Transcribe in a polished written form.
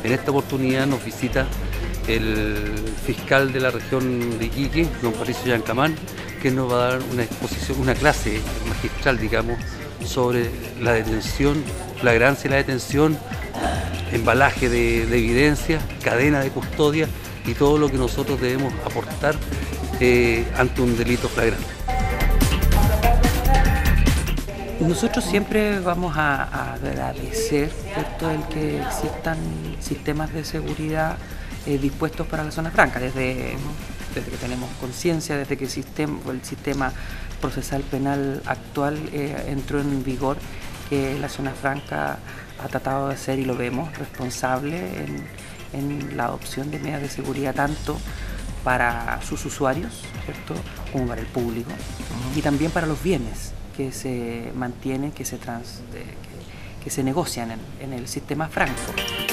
En esta oportunidad nos visita el fiscal de la región de Iquique, don Patricio Yancamán, que nos va a dar una exposición, una clase magistral, digamos, sobre la detención, flagrancia y la detención, embalaje de evidencia, cadena de custodia y todo lo que nosotros debemos aportar ante un delito flagrante. Nosotros siempre vamos a agradecer, ¿cierto?, el que existan sistemas de seguridad dispuestos para la zona franca, desde que tenemos conciencia, desde que el sistema procesal penal actual entró en vigor, que la zona franca ha tratado de ser, y lo vemos, responsable en la adopción de medidas de seguridad tanto para sus usuarios, ¿cierto?, como para el público, y también para los bienes que se mantienen, que se negocian en el sistema franco.